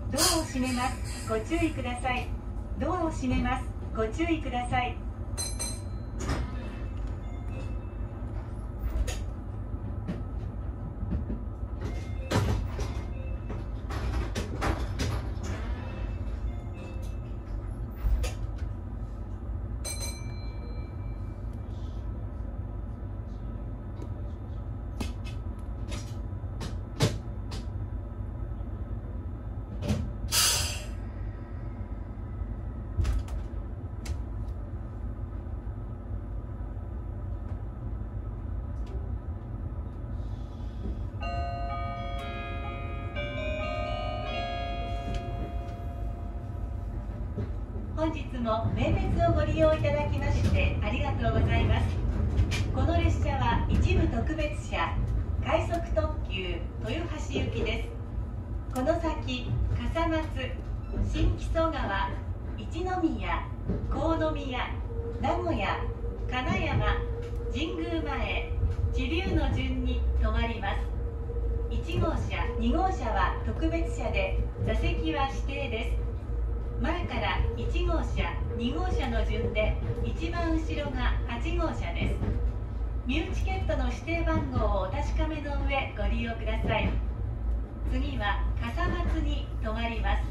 ドアを閉めます。ご注意ください。ドアを閉めます。ご注意ください。本日も名鉄をご利用いただきましてありがとうございます。この列車は一部特別車快速特急豊橋行きです。この先笠松、新木曽川、一宮、国宮、名古屋、金山、神宮前、知立の順に停まります。1号車、2号車は特別車で座席は指定です。前から1号車、2号車の順で一番後ろが8号車です。ミューチケットの指定番号をお確かめの上ご利用ください。次は笠松に停まります。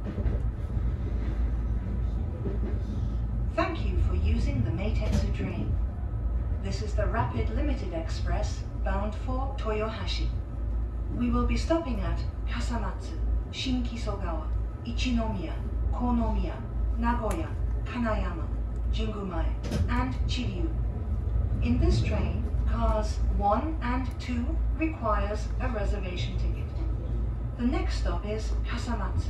Thank you for using the Metetsu train. This is the Rapid Limited Express bound for Toyohashi. We will be stopping at Kasamatsu, Shinkisogawa, Ichinomiya, Konomiya, Nagoya, Kanayama, Jingumae, and Chiryu. In this train, cars 1 and 2 requires a reservation ticket. The next stop is Kasamatsu.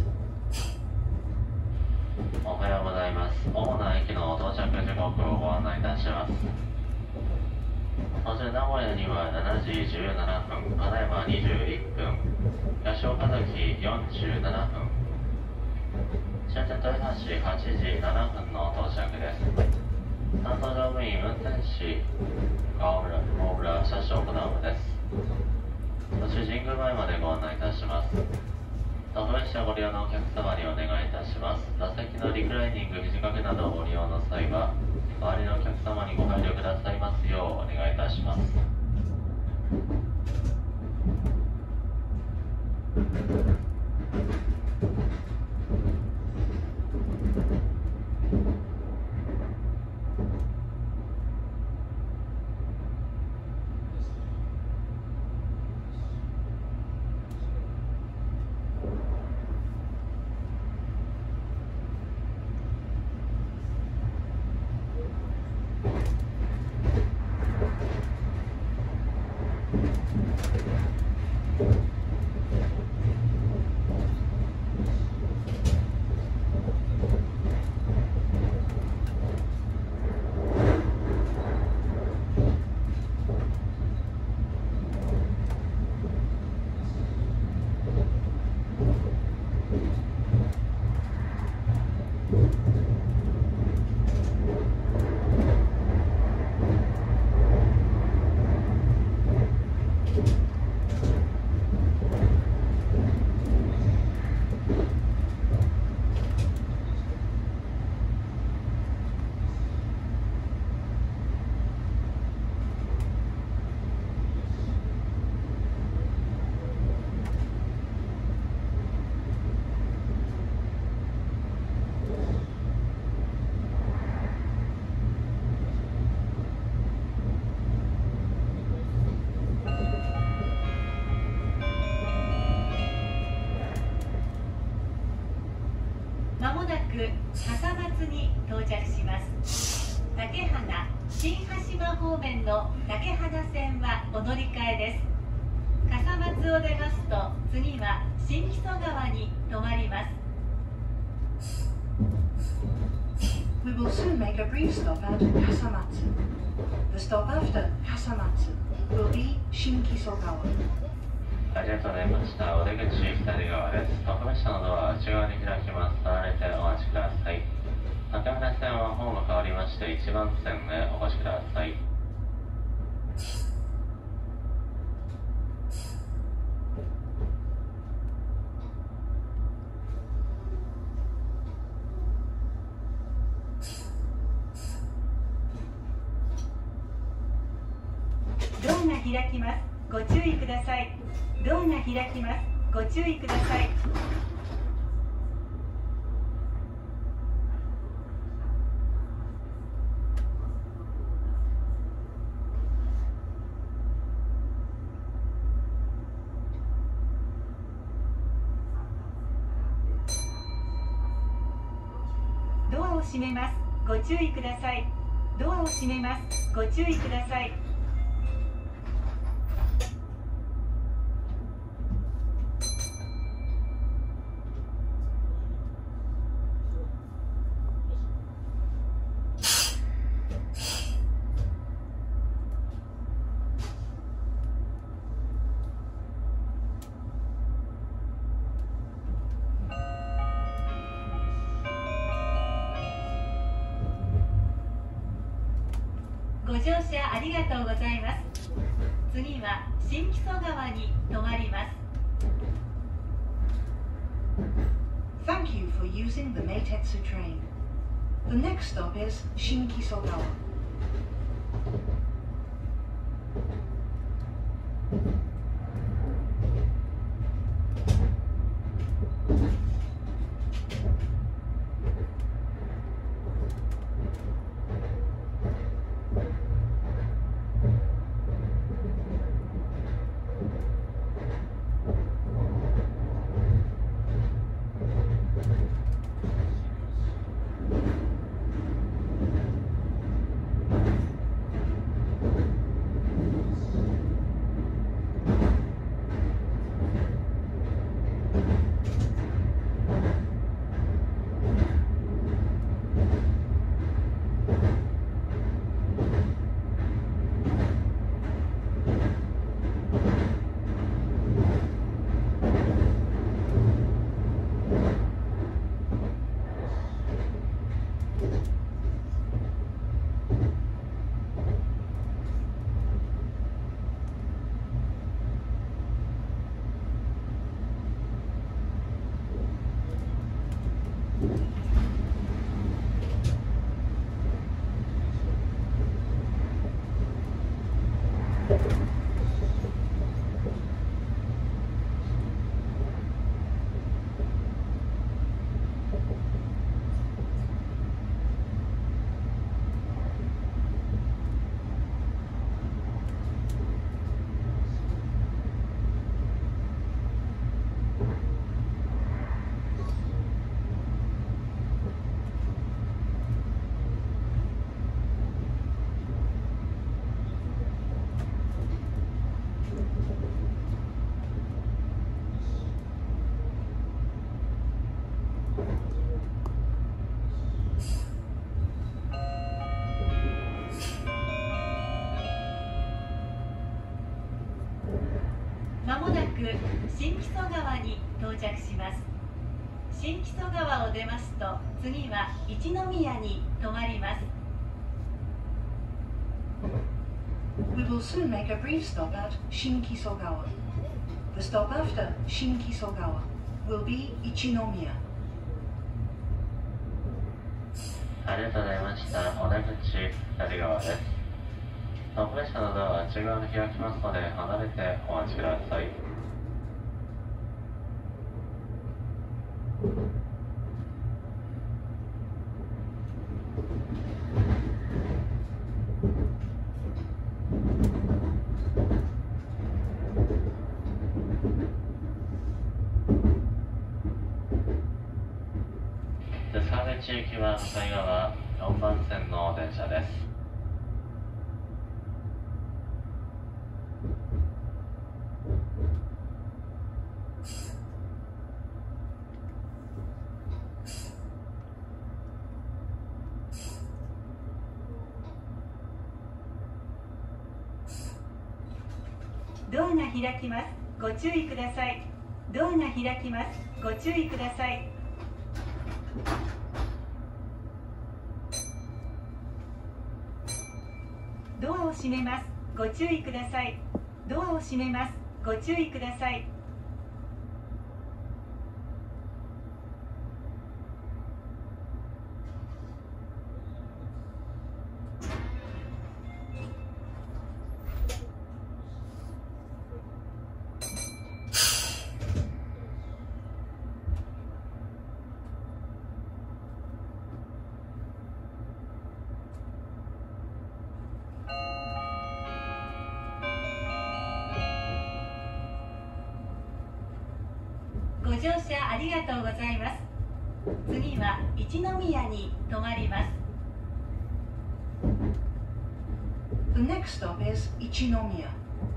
おはようございます。主な駅の到着時刻をご案内いたします。まず名古屋には7時17分、金山21分、八岡崎47分、終点豊橋8時7分の到着です。担当乗務員運転士大村車掌小直です。途中神宮前までご案内いたします。特別車をご利用のお客様にお願いいたします。座席のリクライニング、肘掛けなどをご利用の際は、周りのお客様にご配慮くださいますようお願いいたします。 まもなく笠松に到着します。竹花、新羽島方面の竹花線はお乗り換えです。笠松を出ますと次は新木曽川に停まります。 We will soon make a brief stop at Kasamatsu. The stop after Kasamatsu will be Shinkisogawa. ありがとうございました。お出口左側です。特別車のドアは内側に開きます。離れてお待ちください。竹花線はホーム変わりまして1番線へお越しください。 開きます。ご注意ください。ドアが開きます。ご注意ください。ドアを閉めます。ご注意ください。ドアを閉めます。ご注意ください。ご乗車ありがとうございます。次は新木曽川に停まります。 Thank you for using the Meitetsu train. The next stop is Shinkisogawa. まもなく新木曽川に到着します。新木曽川を出ますと次は一宮に停まります。 We will soon make a brief stop at Shinkisogawa. The stop after Shinkisogawa will be Ichinomiya. ありがとうございました。お出口左側です。特別車のドアは内側に開きますので離れてお待ちください。津軽地域は向かい側4番線の電車です。 ドアが開きます。ご注意ください。ドアが開きます。ご注意ください。ドアを閉めます。ご注意ください。ドアを閉めます。ご注意ください。 ご乗車ありがとうございます。次は一宮に停まります。 The next stop is Ichinomiya.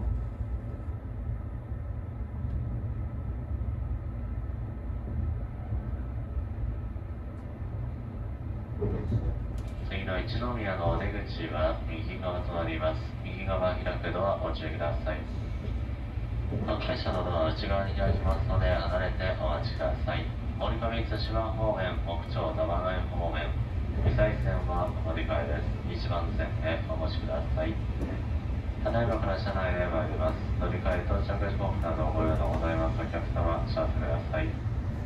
次の一宮のお出口は右側となります。右側開くドアご注意ください。関係者のドアは内側に開きますので離れてお待ちください。折り込み対馬方面、北町玉ヶ谷方面、微細線はお乗り換えです。1番線へお越しください。ただいまから車内へ参ります。乗り換え到着時刻などご用のございますお客様、シャープください。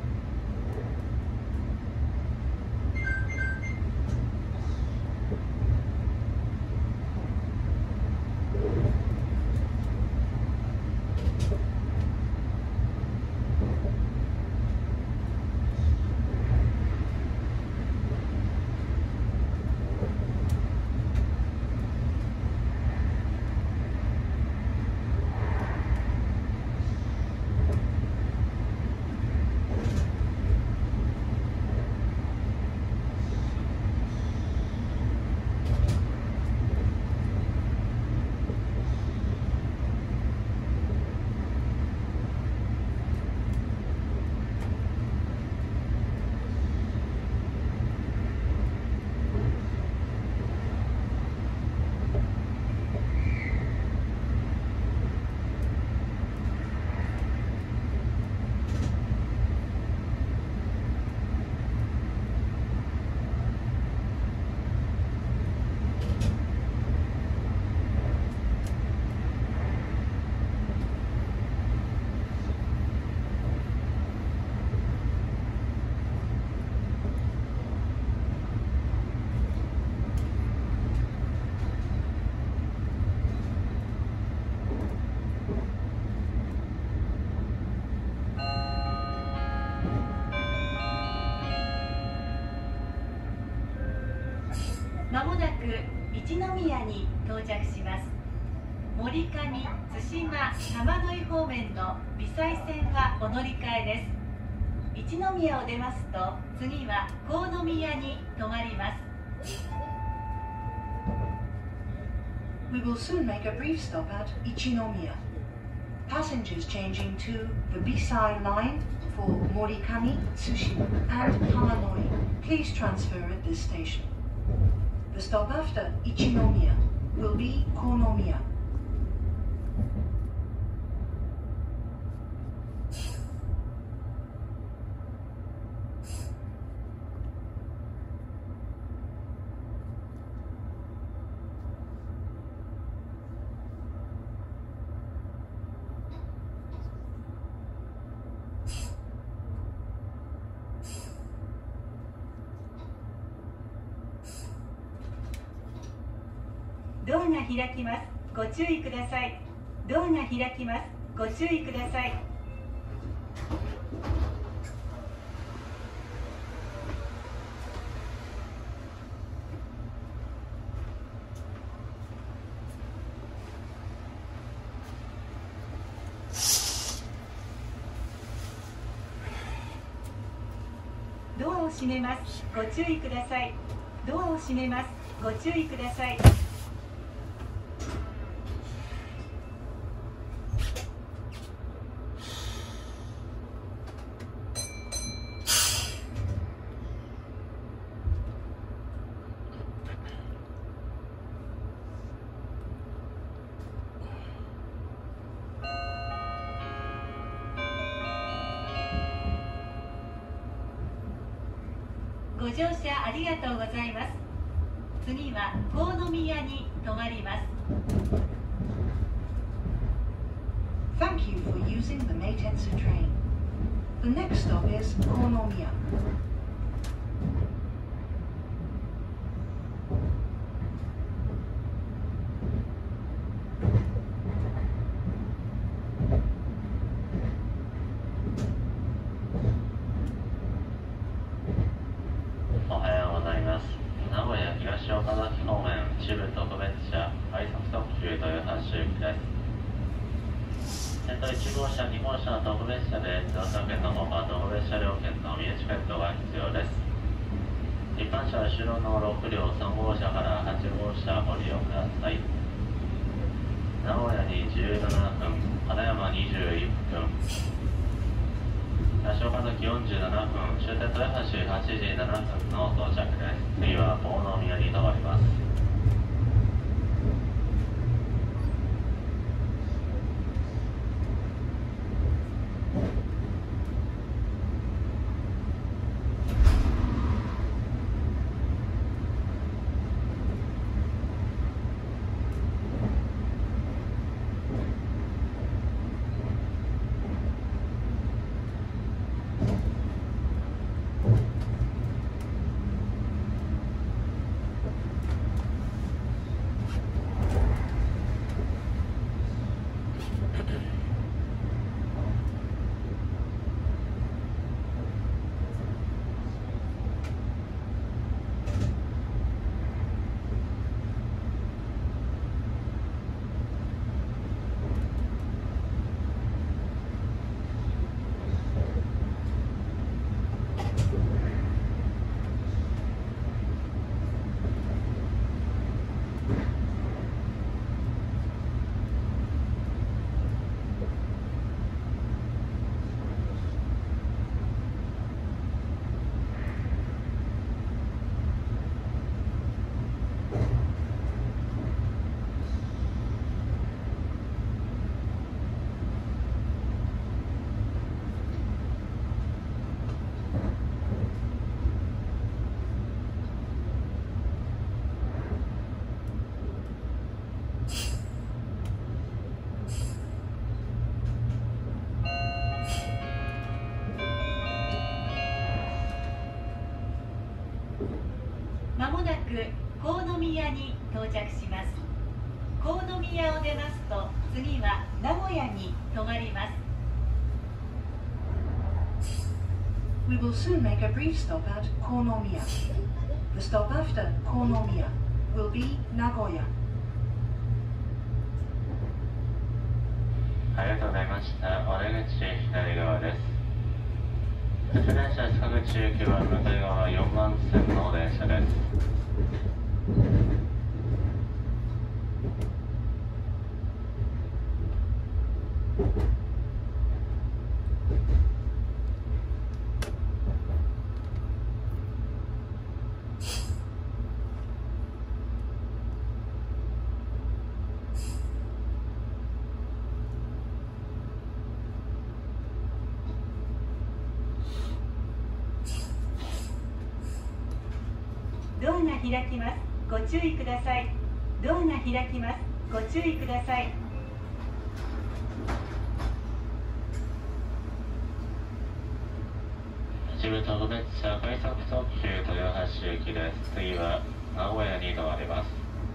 まもなく一宮に到着します。森上、対馬、玉野井方面の微細線はお乗り換えです。一宮を出ますと次は国宮に停まります。 We will soon make a brief stop at Ichinomiya. Passengers changing to the Bisai line for Morikami, Tsushima, and Tamanoi, please transfer at this station. The stop after Ichinomiya will be Konomiya. ドアが開きます。ご注意ください。ドアが開きます。ご注意ください。ドアを閉めます。ご注意ください。ドアを閉めます。ご注意ください。ご乗車ありがとうございます。次は国宮に停まります。 Thank you for using the Meitetsu train. The next stop is Konomiya. おはようございます。名古屋東岡崎方面支部特別車快速特急豊橋行きです。 1号車、2号車は特別車で乗車券のほか特別車両券の身内チケットが必要です。一般車は後ろの6両3号車から8号車ご利用ください。名古屋に17分、金山21分、八岡崎47分、終点豊橋8時7分の到着です。次は大宮に停まります。 まもなく国宮に到着します。国宮を出ますと次は名古屋に停まります。 We will soon make a brief stop at Konomiya. The stop after Konomiya will be Nagoya. ありがとうございました。お出口左側です。普通電車塚口行きは向かい側4番線の電車です。 ドアが開きます。ご注意ください。ドアが開きます。ご注意ください。 一部特別車快速特急豊橋行きです。次は名古屋に停まります。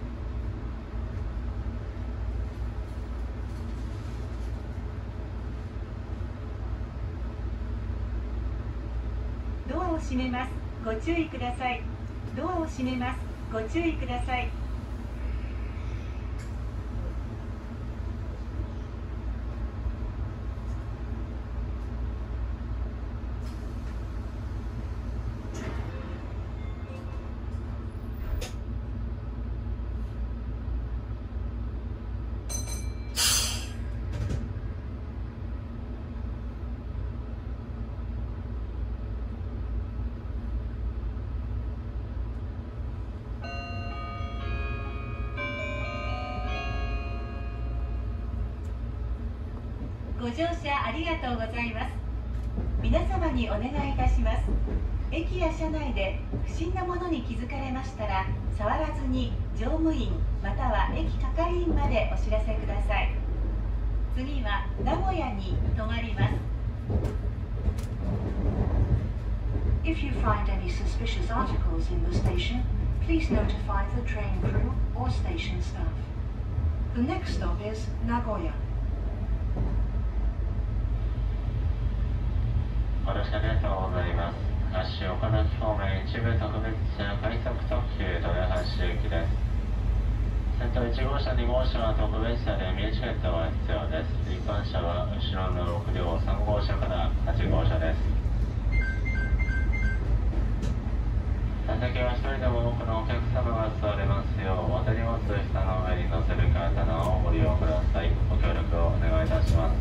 ドアを閉めます。ご注意ください。ドアを閉めます。ご注意ください。ご乗車ありがとうございます。皆様にお願いいたします。駅や車内で不審なものに気づかれましたら、触らずに乗務員または駅係員までお知らせください。次は名古屋に停まります。 If you find any suspicious articles in the station, please notify the train crew or station staff. The next stop is Nagoya. お乗車ありがとうございます。足岡崎方面一部特別車快速特急豊橋行きです。 先頭1号車、2号車は特別車で身チケットが必要です。一般車は後ろの6両3号車から8号車です。座席は1人でも多くのお客様が座れますよう、お手荷物下の上に乗せる方をご利用ください。ご協力をお願いいたします。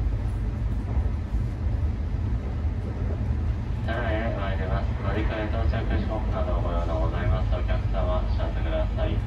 車内へ参ります。乗り換え到着時刻などご用のございます。お客様、お知らせください。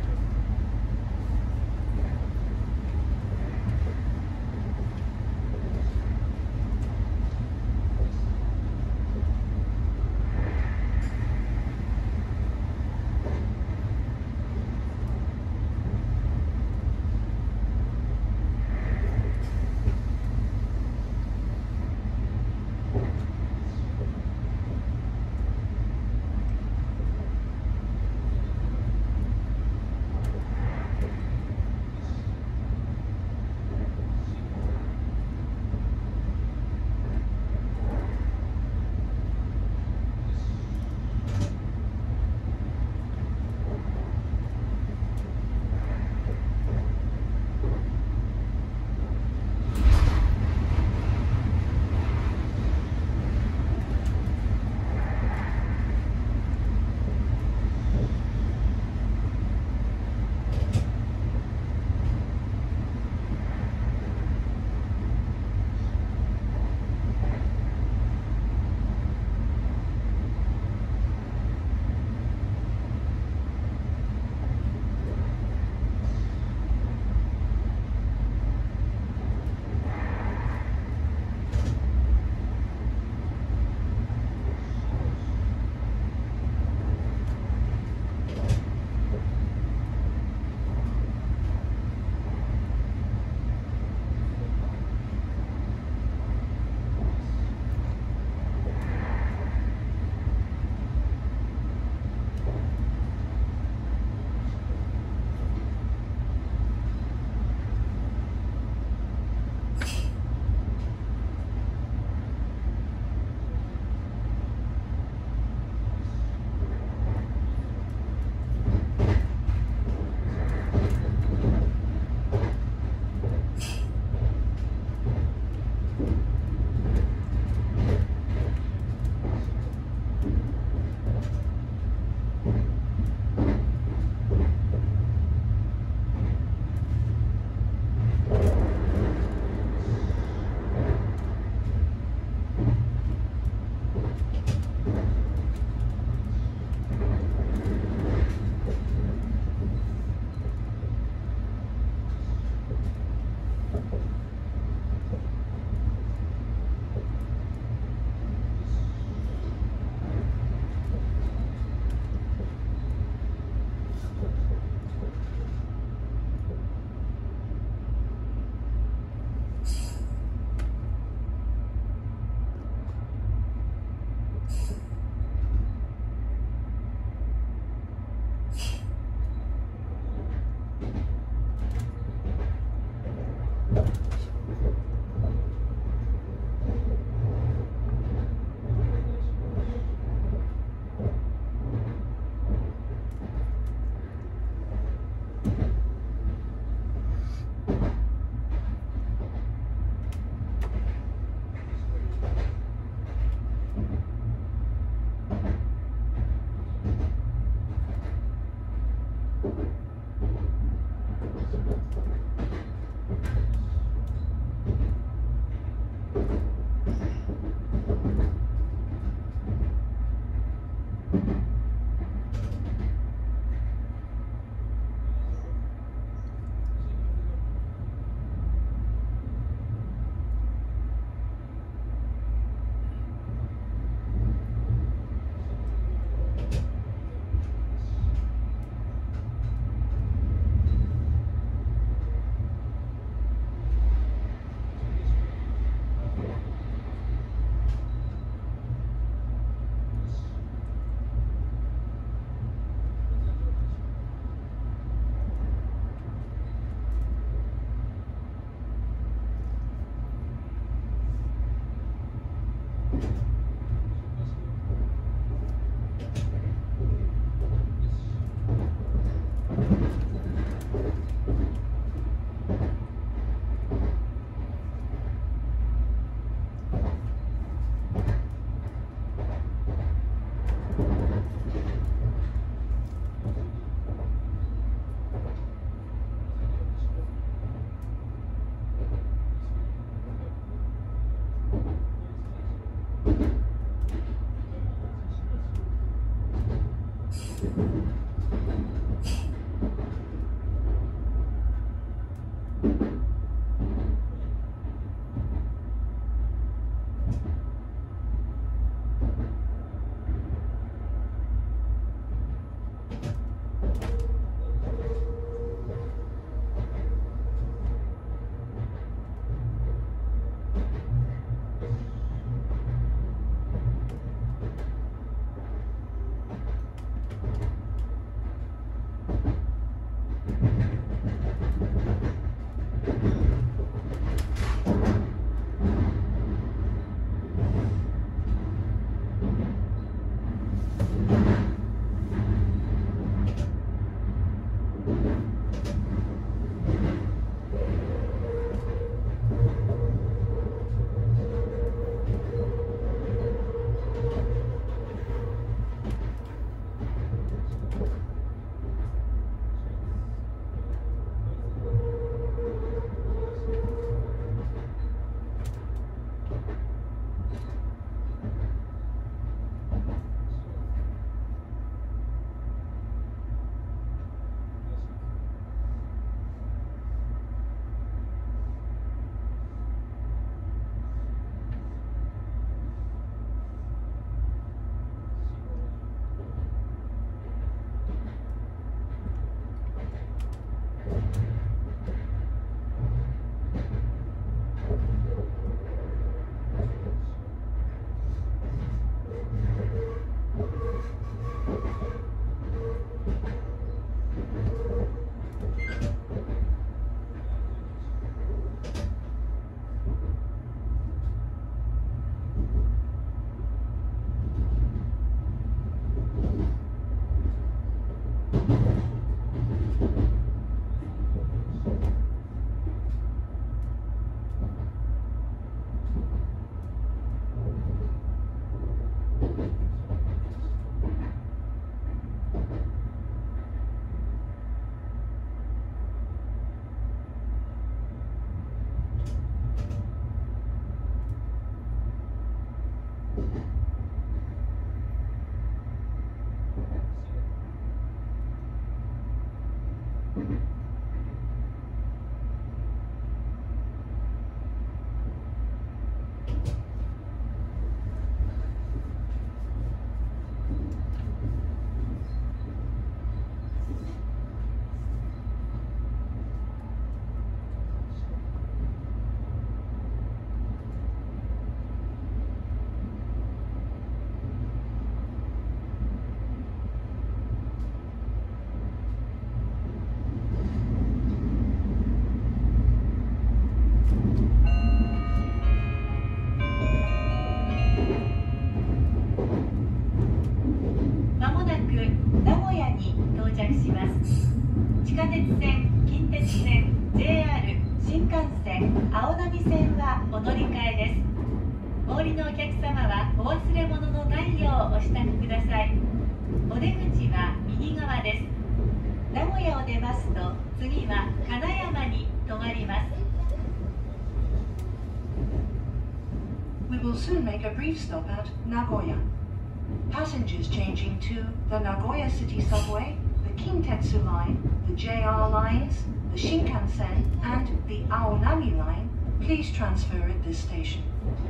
We will soon make a brief stop at Nagoya. Passengers changing to the Nagoya City Subway, the Kintetsu Line, the JR lines, the Shinkansen, and the Aonami Line, please transfer at this station.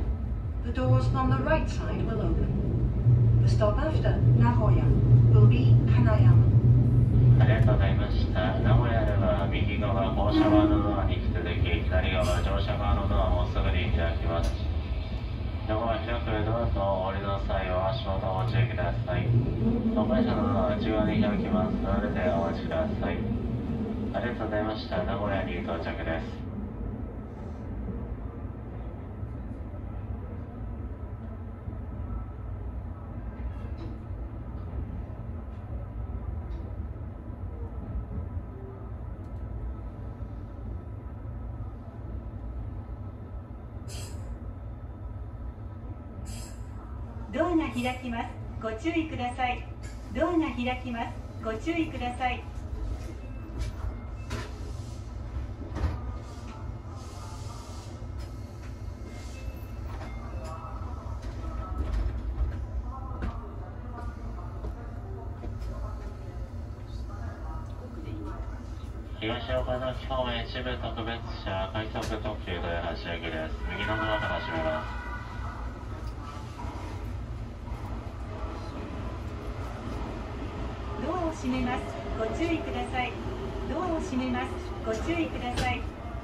The doors on the right side will open. The stop after Nagoya will be Kanayama. ありがとうございました。名古屋では右側降車側のドアに引き続き、左側乗車側のドアもすぐに開きます。ドアが開くドアとお降りの際は足元をご注意ください。送迎車のドアは内側に開きます。それでお待ちください。ありがとうございました。名古屋に到着です。 ドアが開きます。ご注意ください。ドアが開きます。ご注意ください。 東岡崎方面一部特別車快速特急豊橋駅です。右のドアから閉めます。 ドアを閉めます。ご注意ください。ドアを閉めます。ご注意ください。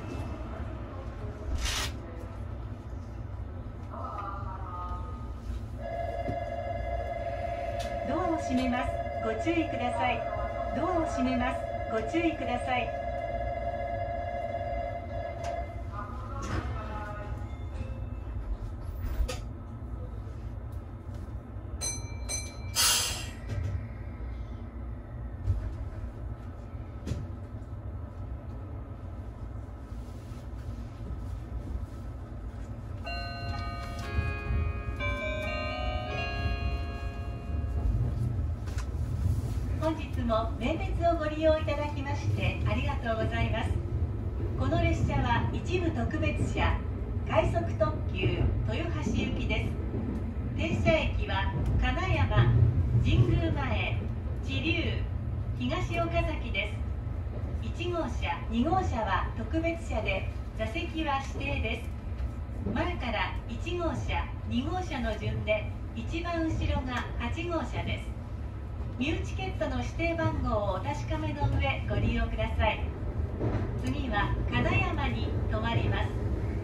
ドアを閉めます。ご注意ください。ドアを閉めます。ご注意ください。本日も名別をご利用いただきましてありがとうございます。この列車は一部特別車快速特急豊橋行きです。停車駅は金山、神宮前、知立、東岡崎です。1号車、2号車は特別車で座席は指定です。前から1号車、2号車の順で一番後ろが8号車です。ミューチケットの指定番号をお確かめの上ご利用ください。次は金山に停まります。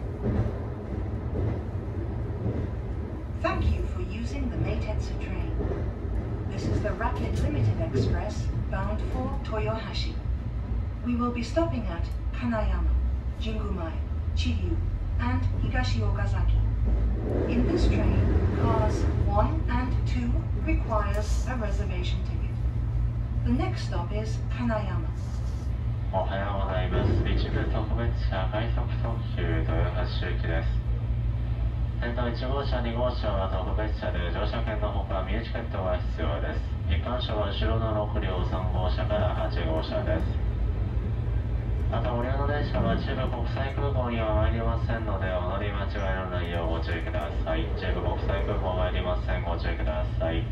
Thank you for using the Meitetsu train. This is the Rapid Limited Express bound for Toyohashi. We will be stopping at Kanayama, Jingumae, Chiryu, and Higashi Okazaki. In this train, cars 1 and 2 requires a reservation ticket. The next stop is Kanayama. おはようございます。一部特別車快速特急豊橋行きです。先頭1号車、2号車は特別車で乗車券のほかミューチケットが必要です。一貫車は後ろの6両3号車から8号車です。また、ご利用の電車は中部国際空港には参りませんので、お乗り間違いのないようご注意ください。中部国際空港参りません。ご注意ください。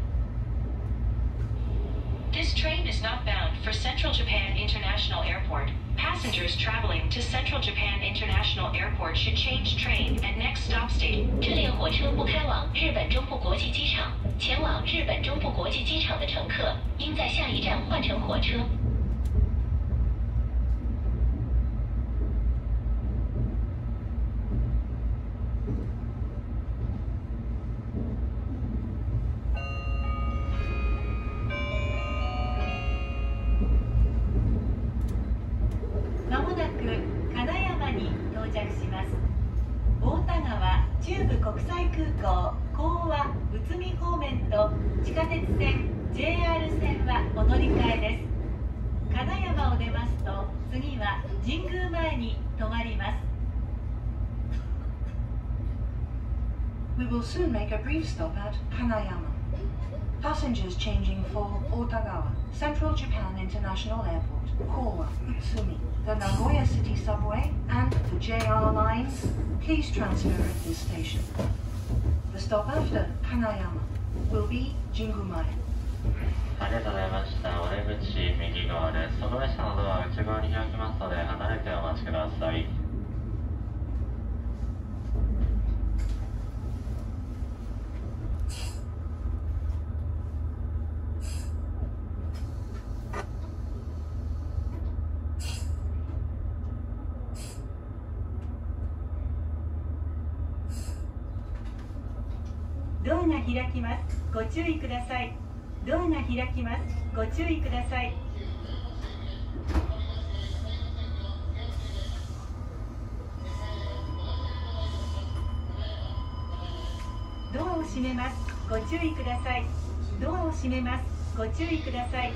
This train is not bound for Central Japan International Airport. Passengers traveling to Central Japan International Airport should change train at next stop station. 这列火车不开往日本中部国际机场，前往日本中部国际机场的乘客应在下一站换乘火车。 まもなく金山に到着します。大田川中部国際空港港和内海方面と地下鉄線 JR 線はお乗り換えです。金山を出ますと次は神宮前に停まります。 We will soon make a brief stop at Kanayama. Passengers changing for Otagawa, Central Japan International Airport, Kowa, Utsumi, the Nagoya City Subway, and the JR lines, please transfer at this station. The stop after Kanayama will be Jingumae. ありがとうございました。お出口右側です。特別車のドアは内側に開きますので、離れてお待ちください。 ドアが開きます。ご注意ください。ドアが開きます。ご注意ください。ドアを閉めます。ご注意ください。ドアを閉めます。ご注意ください。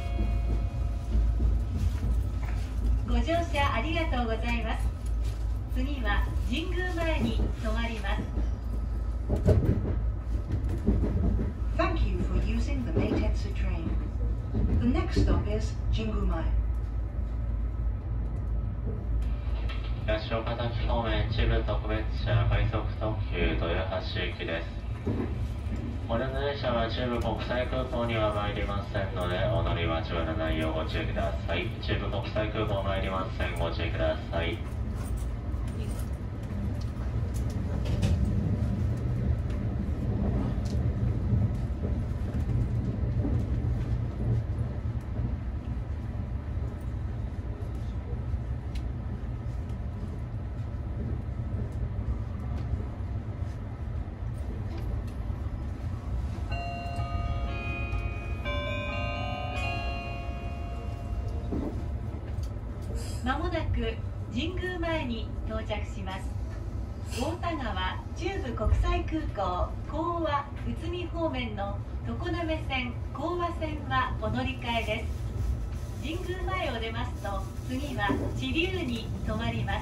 ご乗車ありがとうございます。 次は神宮前に止まります。 Thank you for using the Meitetsu train. The next stop is Jingumae. 東岡崎方面一部特別車快速特急豊橋行きです。これの列車は中部国際空港には参りませんので、お乗り間違いのないようご注意ください。中部国際空港参りません。ご注意ください。 まもなく神宮前に到着します。太田川中部国際空港講和宇都宮方面の常滑線講和線はお乗り換えです。神宮前を出ますと次は知立に停まります。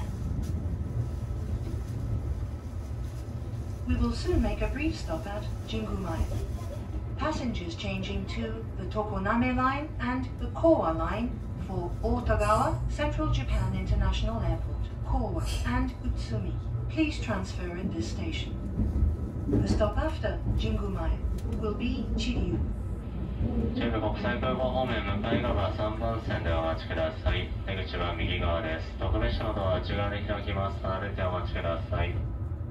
We will soon make a brief stop at Jingumae. Passengers changing to the Tokoname line and the Kowa line for Otagawa Central Japan International Airport, Kowa and Utsumi. Please transfer in this station. The stop after Jingumae will be Chiryu. 中部国際空港方面向かい側3番線でお待ちください。出口は右側です。特別車のドアは内側で開きます。離れてお待ちください。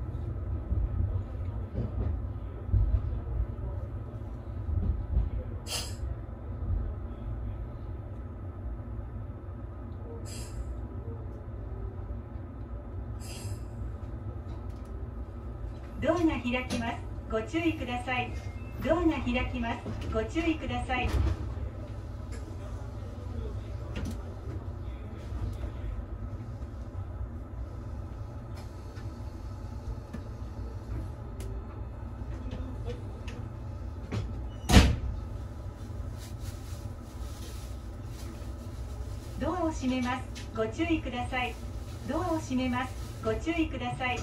ドアが開きます。ご注意ください。ドアが開きます。ご注意ください。ドアを閉めます。ご注意ください。ドアを閉めます。ご注意ください。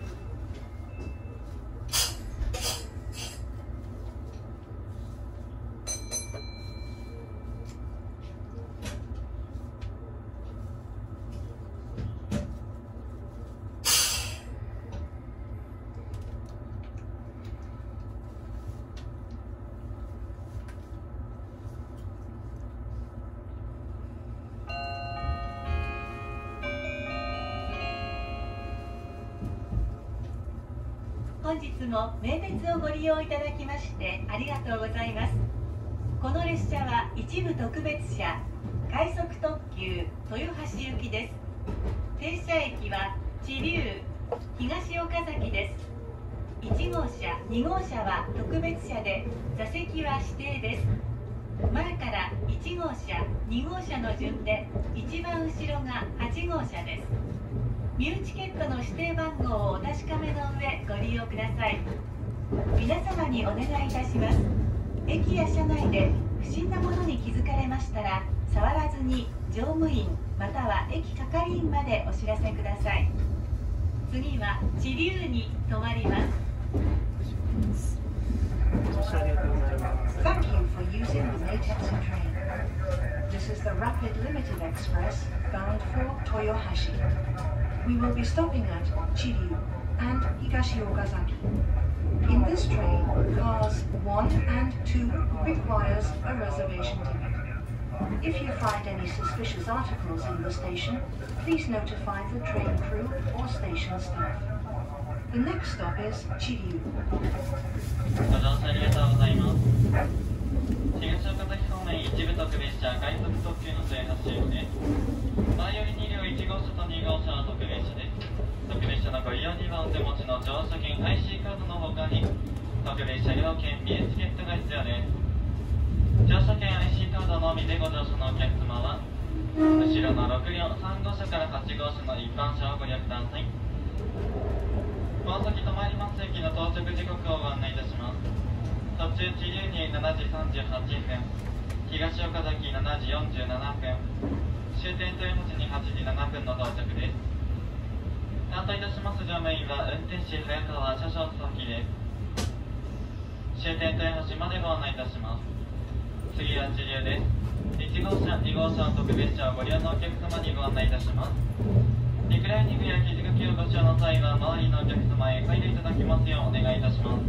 本日も名鉄をご利用いただきましてありがとうございます。この列車は一部特別車快速特急豊橋行きです。停車駅は知立東岡崎です。1号車2号車は特別車で座席は指定です。前から1号車2号車の順で一番後ろが8号車です。ミューチケットの指定番号をお確かめの上ご利用ください。皆様にお願いいたします。駅や車内で不審なものに気づかれましたら触らずに乗務員または駅係員までお知らせください。次は知立に停まります。 Thank you for using the Meitetsu train. This is the Rapid Limited Express bound for Toyohashi. We will be stopping at Chiryu and Higashi-Okazaki. In this train, cars 1 and 2 requires a reservation ticket. If you find any suspicious articles in the station, please notify the train crew or station staff. The next stop is Chiryu. ご乗車ありがとうございます。東岡崎方面一部特別車快速特急の豊橋行きです。前より2両1号車と2号車は特別車です。特別車のご利用にはお手持ちの乗車券 IC カードの他に特別車両券ミエチケットが必要です。乗車券 IC カードのみでご乗車のお客様は後ろの6両3号車から8号車の一般車をご利用ください。この先止まります駅の到着時刻をご案内いたします。途中知立に7時38分、東岡崎7時47分、終点豊橋に8時7分の到着です。 担当いたします乗務員は運転士早川車掌崎です。終点豊橋までご案内いたします。次は地流です。1号車、2号車の特別車をご利用のお客様にご案内いたします。リクライニングや肘掛けをご使用の際は周りのお客様へ配慮いただきますようお願いいたします。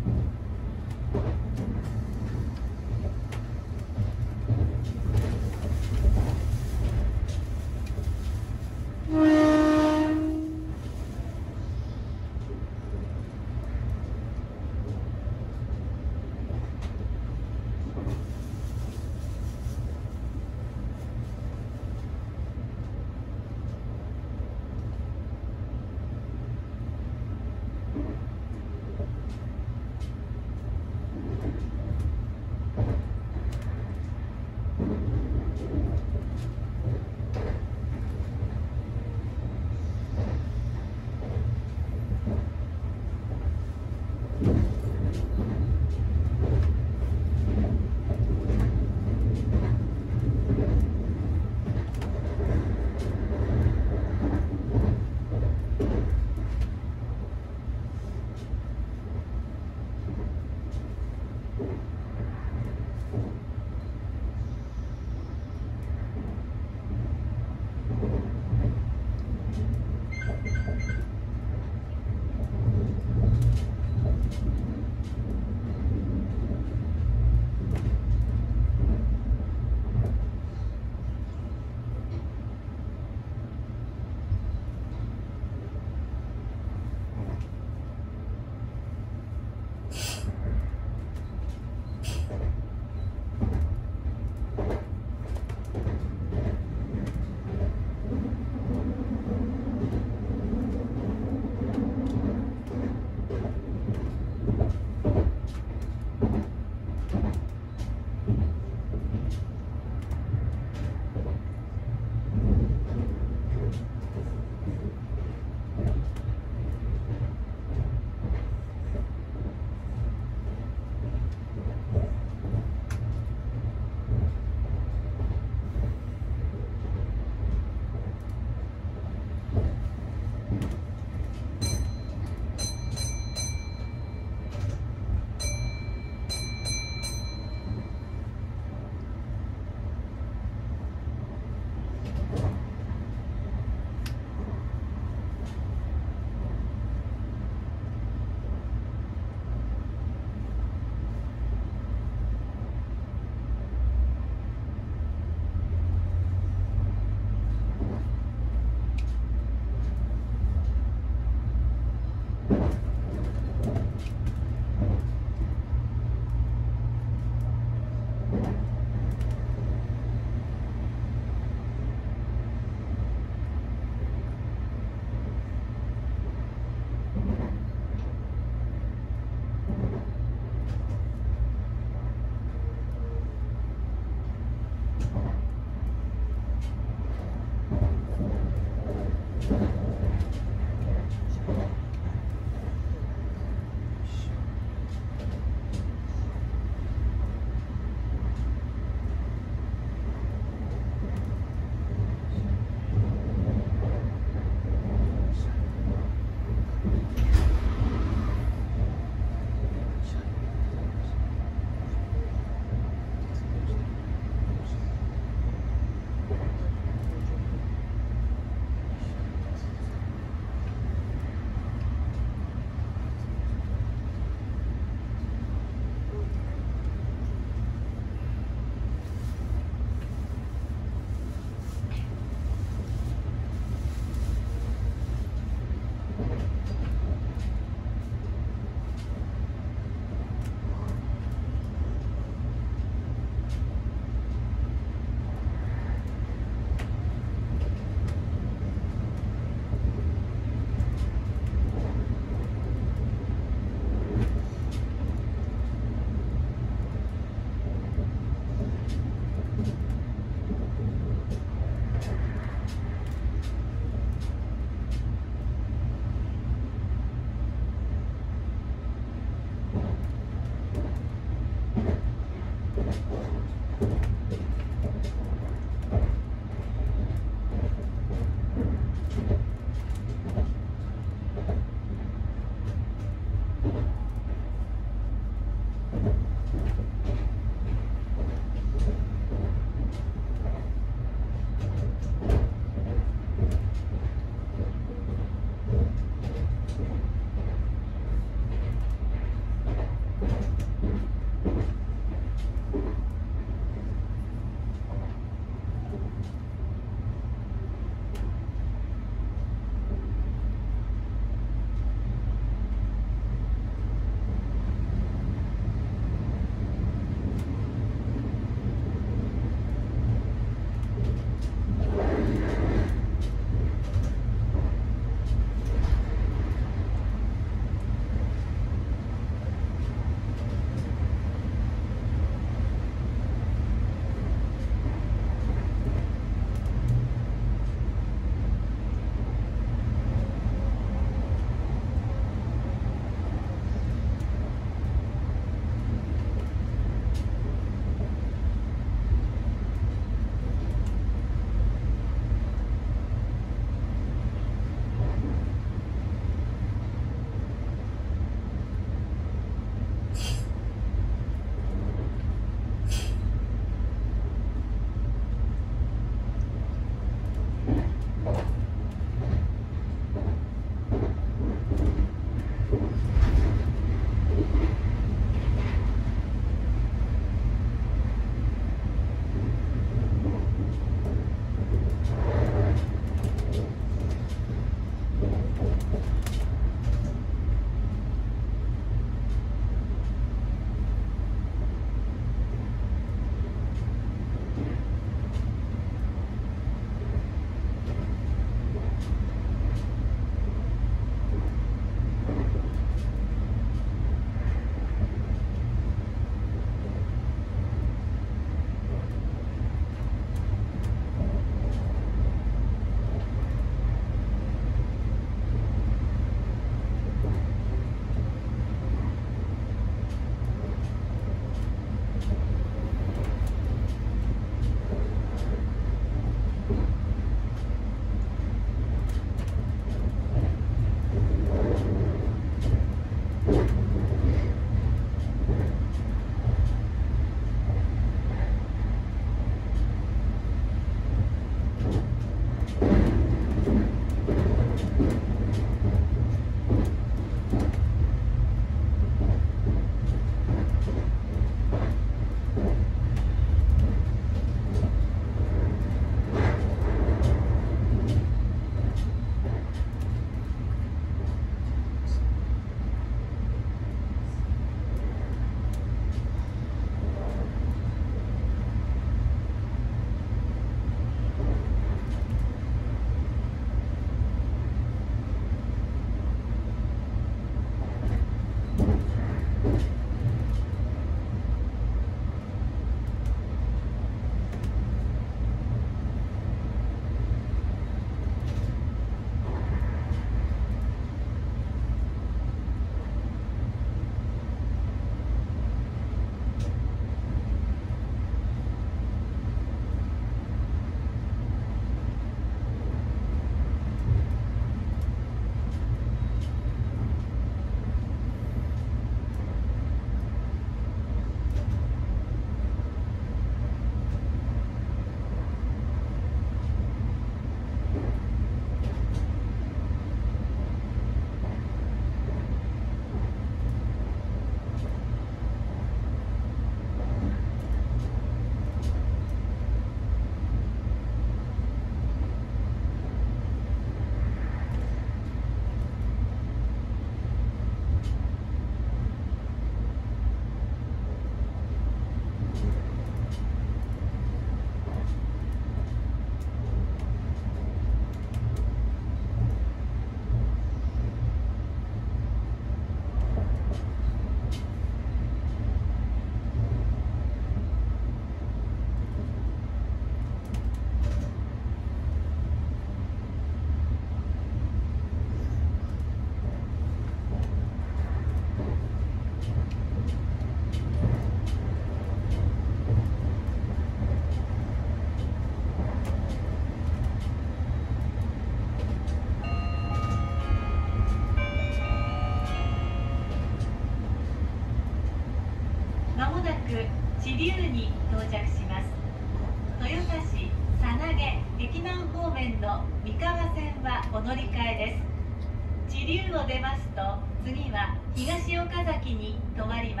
なく知立に到着します。豊田市佐投駅南方面の三河線はお乗り換えです。知立を出ますと次は東岡崎に停まります。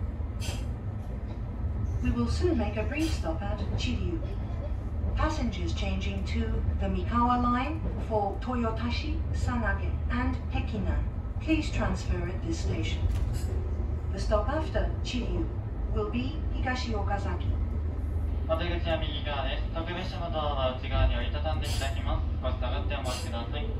We will soon make a brief stop at Chiryu. Passengers changing to the Mikawa line for Toyotashi, Sanage, and Hekinan, please transfer at this station. The stop after Chiryu will be Higashiokazaki. お出口は右側です。特別車のドアは内側に折りたたんで開きます。少し下がってお待ちください。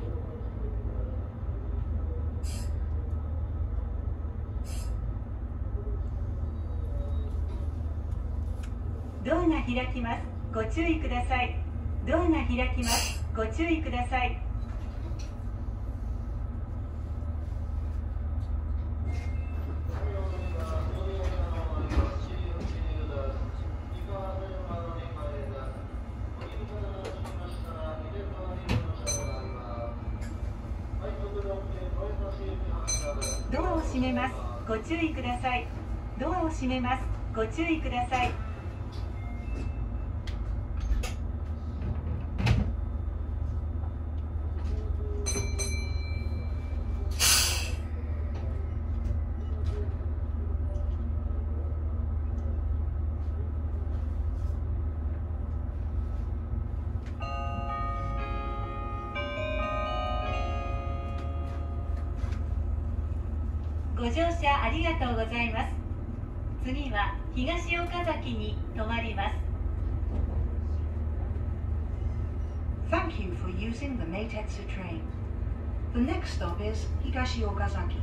ドアが開きます。ご注意ください。ドアが開きます。ご注意ください。ドアを閉めます。ご注意ください。ドアを閉めます。ご注意ください。ご乗車ありがとうございます。次は東岡崎に停まります。 Thank you for using the Meitetsu train. The next stop is Higashiokazaki.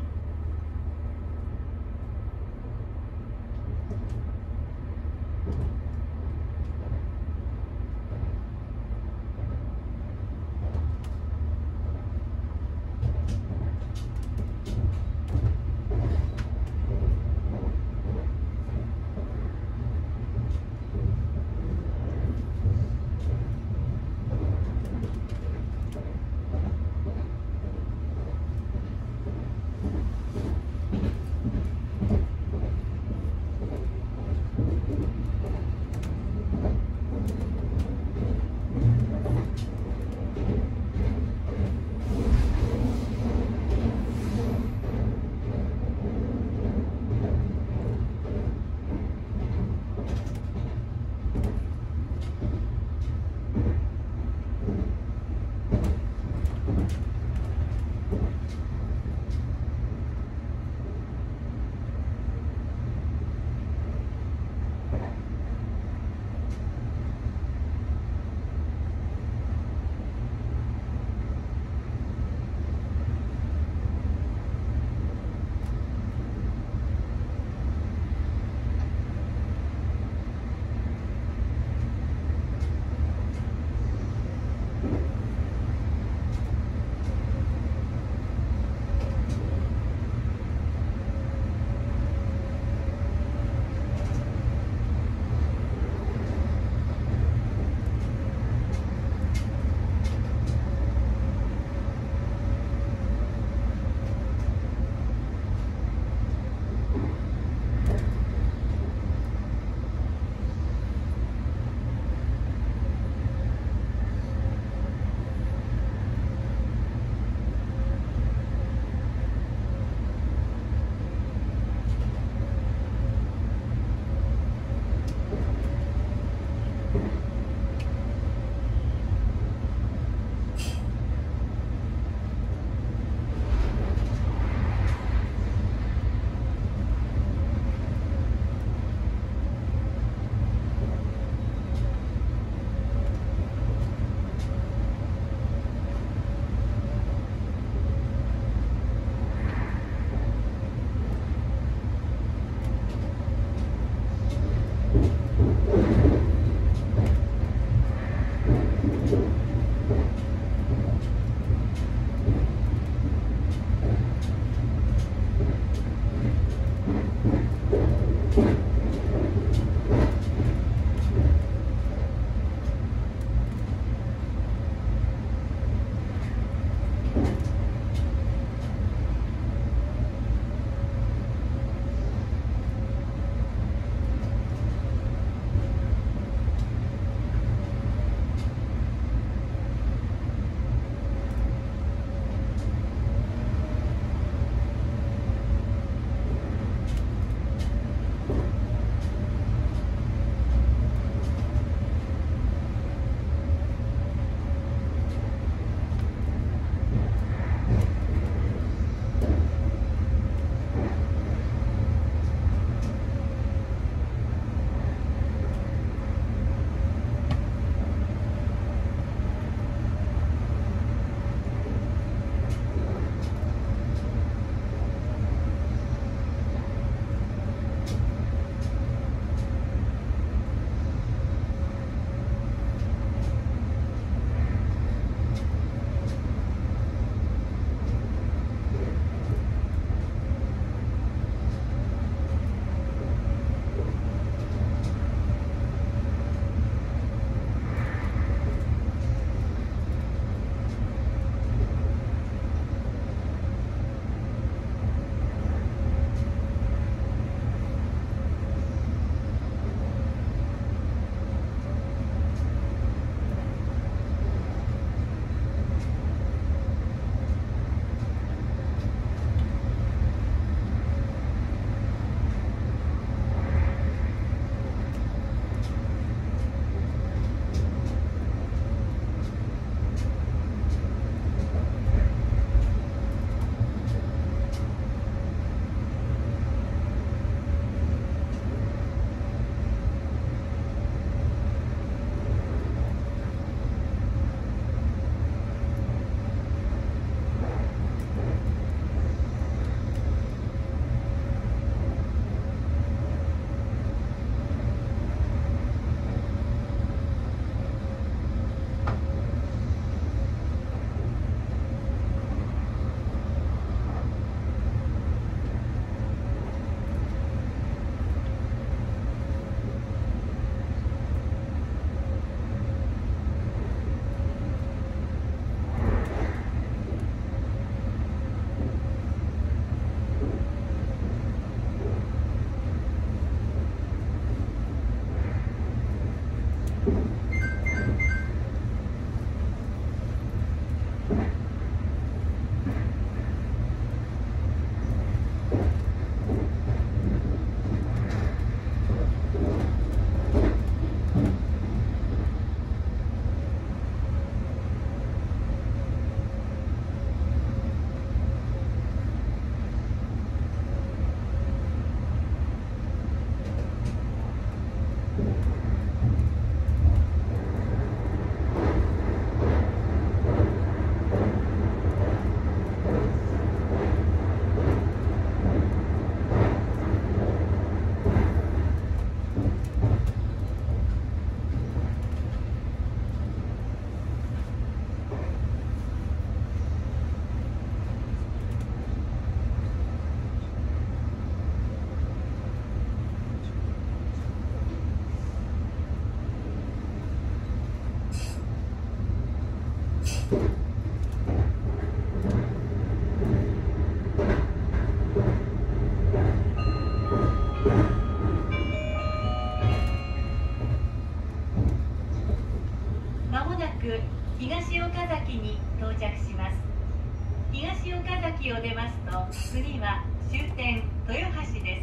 まもなく東岡崎に到着します。東岡崎を出ますと次は終点豊橋です。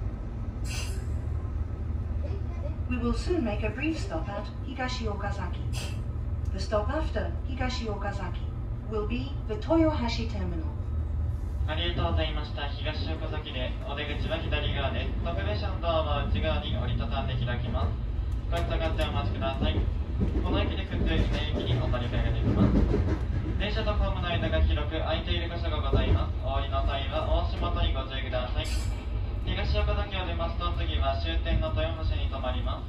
We will soon make a brief stop at Higashi-Okazaki. The stop after Higashi-Okazaki will be the Toyohashi Terminal. ありがとうございました。東岡崎でお出口は左側です。特別車のドアは内側に折りたたんで開きます。ご下がってお待ちください。この駅で普通名駅にお乗り換えができます。電車とホームの間が広く空いている箇所がございます。お降りの際はお足元にご注意ください。東岡崎を出ますと次は終点の豊橋に停まります。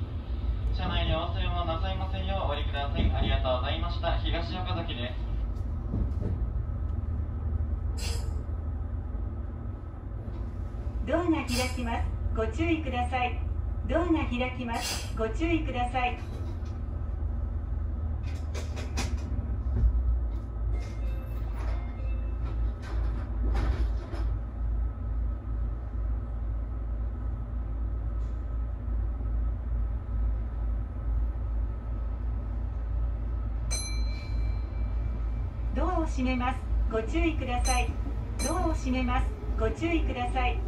車内にお忘れ物なさいませんようお降りください。ありがとうございました。東岡崎です。 ドアが開きます。ご注意ください。ドアが開きます。ご注意ください。ドアを閉めます。ご注意ください。ドアを閉めます。ご注意ください。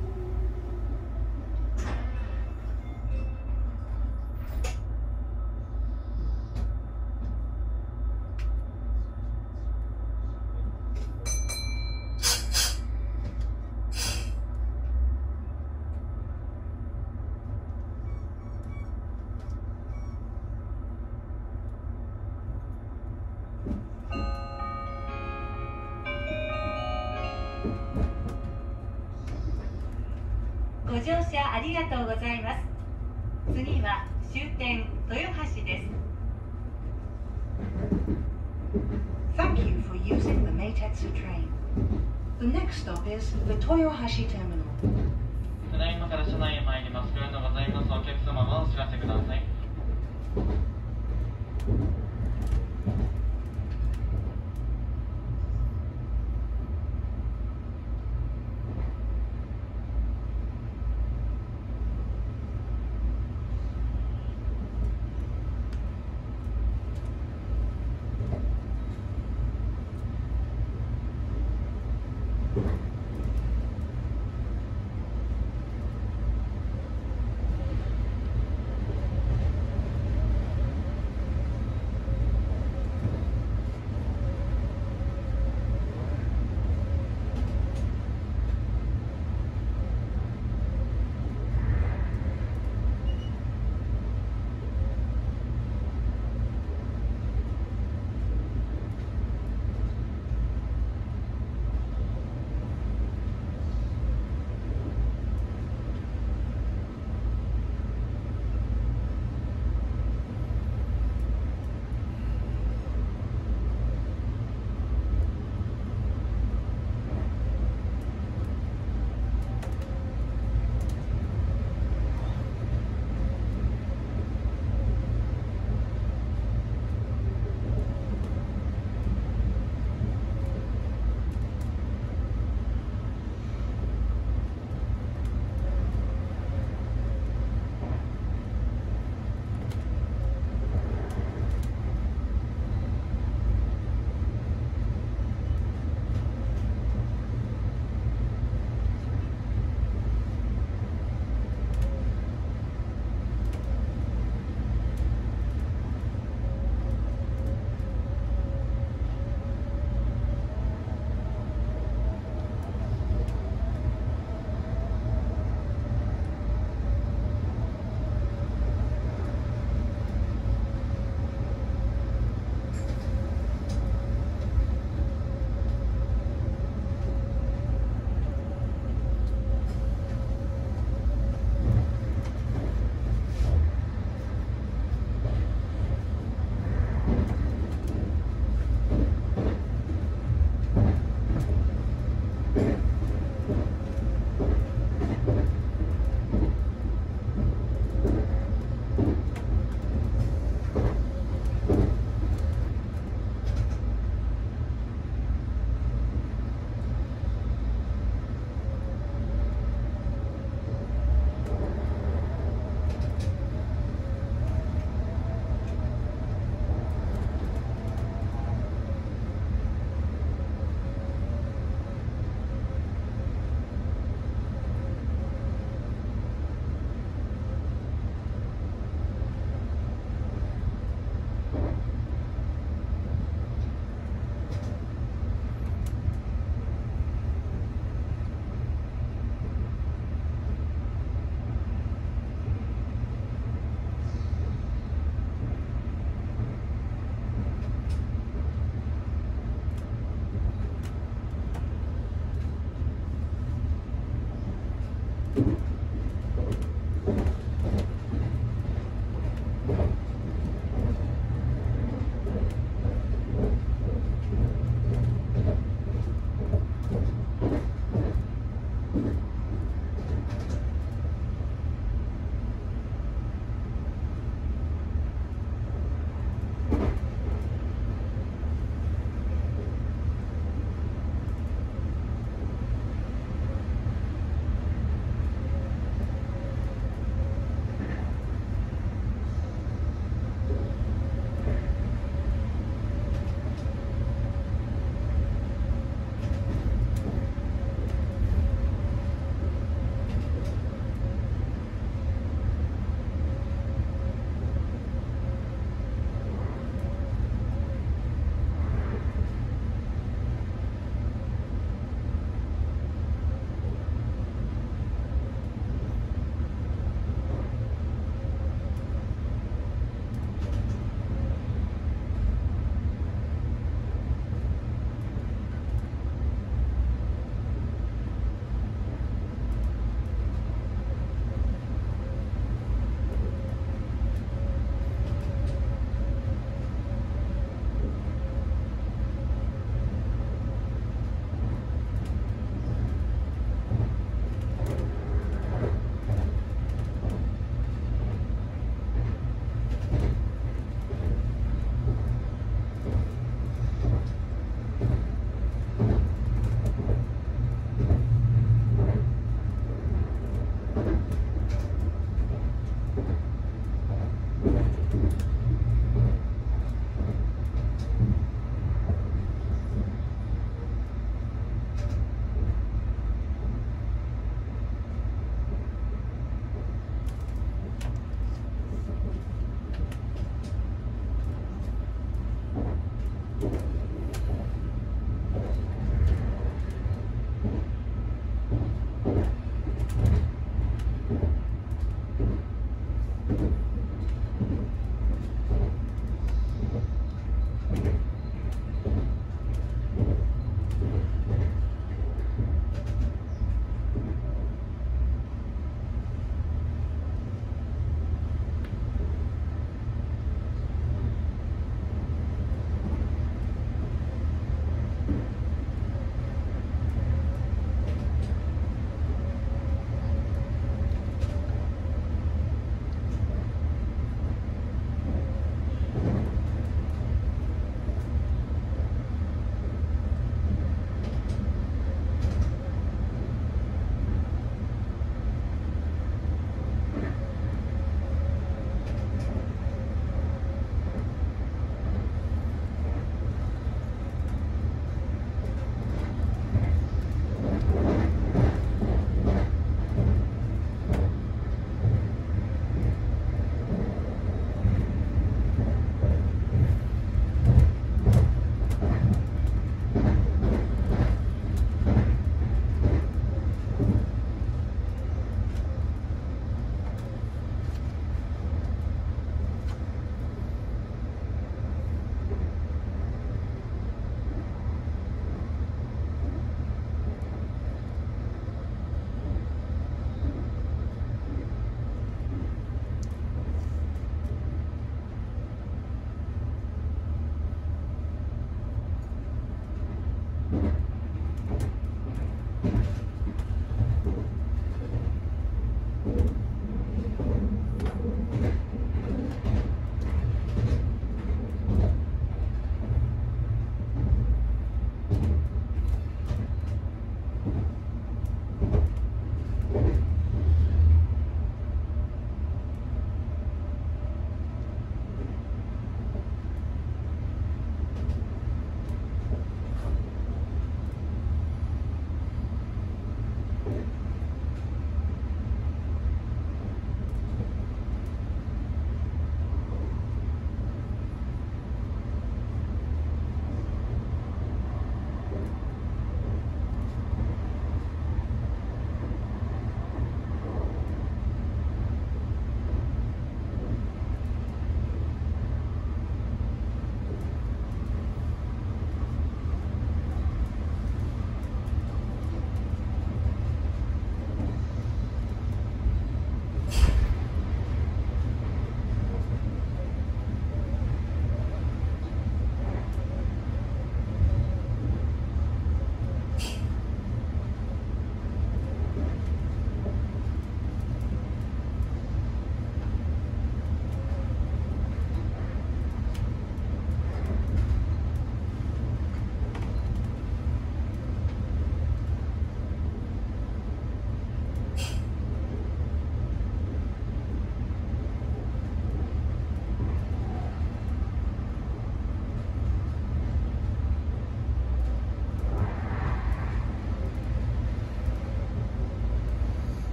ご乗車ありがとうございます。次は終点豊橋です。 Thank you for using the Meitetsu train. The next stop is the Toyohashi Terminal. ただいまから車内へ参ります。ご用のございますお客様はお知らせください。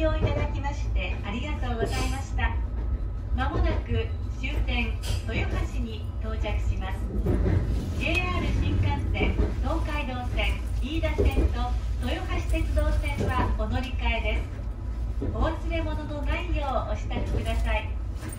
用いただきましてありがとうございました。まもなく終点豊橋に到着します。 JR 新幹線、東海道線、飯田線と豊橋鉄道線はお乗り換えです。お忘れ物のないようお支度ください。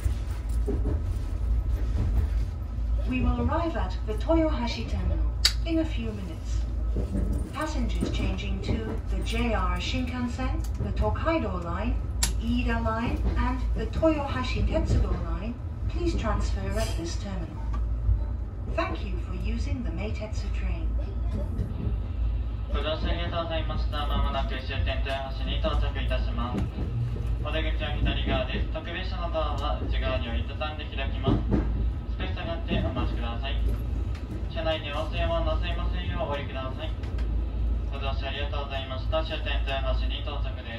We will arrive at the Toyohashi terminal in a few minutes. Passengers changing to the JR Shinkansen, the Tokaido line, the Iida line, and the Toyohashi Tetsudo line, please transfer at this terminal. Thank you for using the Meitetsu train. ご乗車ありがとうございました。まもなく終点豊橋に到着いたします。お出口は左側です。特別車のドアは内側に折りたたんで開きます。少し下がってお待ちください。車内にお忘れ物なさいませんようお降りください。ご乗車ありがとうございました。終点豊橋に到着です。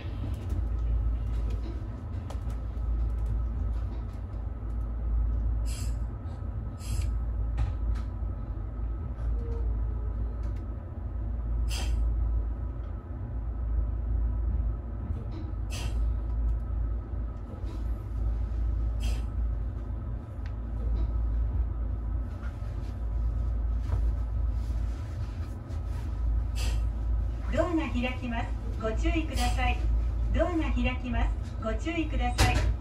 ドアが開きます。ご注意ください。ドアが開きます。ご注意ください。